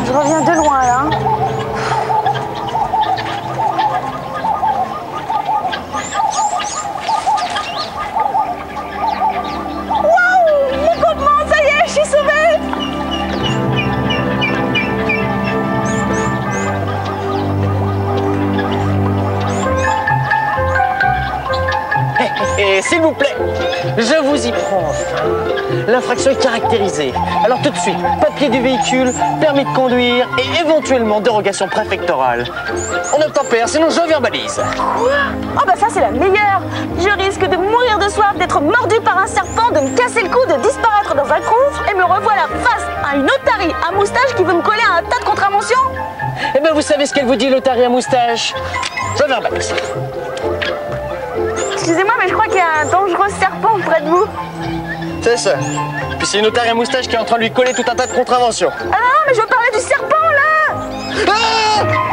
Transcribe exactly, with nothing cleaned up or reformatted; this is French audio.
Je reviens de loin là. Waouh! Mon compte-moi, ça y est, je suis sauvée! Et s'il vous plaît, je vous y prends enfin. L'infraction est caractérisée. Alors tout de suite, papier du véhicule, permis de conduire et éventuellement dérogation préfectorale. On obtempère, sinon je verbalise. Oh bah ça c'est la meilleure! Je risque de mourir de soif, d'être mordu par un serpent, de me casser le cou, de disparaître dans un gouffre et me revoilà face à une otarie à moustache qui veut me coller à un tas de contraventions. Eh bien vous savez ce qu'elle vous dit, l'otarie à moustache? Je verbalise. Excusez-moi, mais je crois qu'il y a un dangereux serpent près de vous. C'est ça. Puis c'est une otarie à moustache qui est en train de lui coller tout un tas de contraventions. Ah non, mais je veux parler du serpent là! Ah!